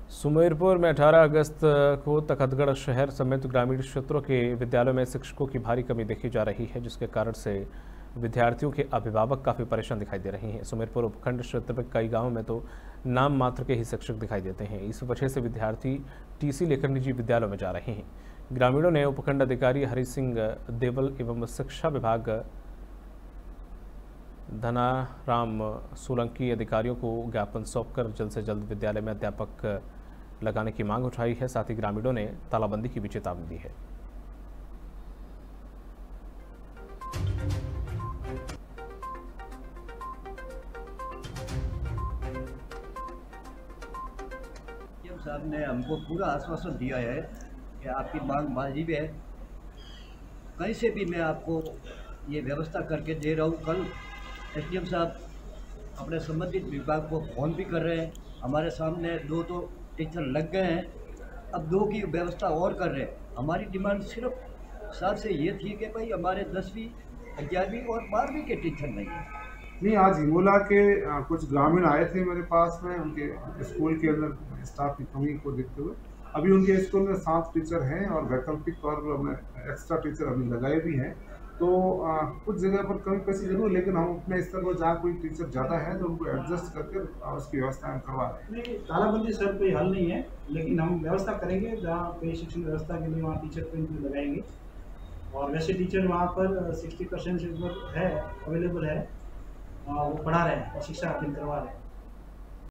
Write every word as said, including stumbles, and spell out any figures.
सुमेरपुर में अठारह अगस्त को तखतगढ़ शहर समेत ग्रामीण क्षेत्रों के विद्यालयों में शिक्षकों की भारी कमी देखी जा रही है, जिसके कारण से विद्यार्थियों के अभिभावक काफ़ी परेशान दिखाई दे रहे हैं। सुमेरपुर उपखंड क्षेत्र में कई गांवों में तो नाम मात्र के ही शिक्षक दिखाई देते हैं। इस वजह से विद्यार्थी टीसी लेकर निजी विद्यालयों में जा रहे हैं। ग्रामीणों ने उपखंड अधिकारी हरि सिंह देवल एवं शिक्षा विभाग धनाराम सोलंकी अधिकारियों को ज्ञापन सौंपकर जल्द से जल्द विद्यालय में अध्यापक लगाने की मांग उठाई है। साथ ही ग्रामीणों ने तालाबंदी की भी चेतावनी दी है। सीएम साहब ने हमको पूरा आश्वासन दिया है कि आपकी मांग वाजिब है, कहीं से भी मैं आपको ये व्यवस्था करके दे रहा हूँ। कल एसडीएम साहब अपने संबंधित विभाग को फ़ोन भी कर रहे हैं। हमारे सामने दो तो टीचर लग गए हैं, अब दो की व्यवस्था और कर रहे हैं। हमारी डिमांड सिर्फ साहब से ये थी कि भाई हमारे दसवीं ग्यारहवीं और बारहवीं के टीचर नहीं हैं। नहीं, आज हिंगोला के आ, कुछ ग्रामीण आए थे मेरे पास में, उनके स्कूल के अंदर स्टाफ की कमी को देखते हुए अभी उनके स्कूल में सात टीचर हैं और वैकल्पिक और एक्स्ट्रा टीचर अभी लगाए भी हैं। तो आ, कुछ जगह पर कमी पेशी जरूर, लेकिन हम अपने स्तर पर जहाँ कोई टीचर ज़्यादा है तो उनको एडजस्ट करके उसकी व्यवस्था हम करवा रहे हैं। नहीं, तालाबंदी सर कोई हल नहीं है, लेकिन हम व्यवस्था करेंगे जहाँ पे शिक्षण व्यवस्था के लिए वहाँ टीचर को इनको लगाएंगे। और वैसे टीचर वहाँ पर सिक्सटी परसेंट है अवेलेबल है, वो पढ़ा रहे हैं और शिक्षा हासिल करवा रहे हैं।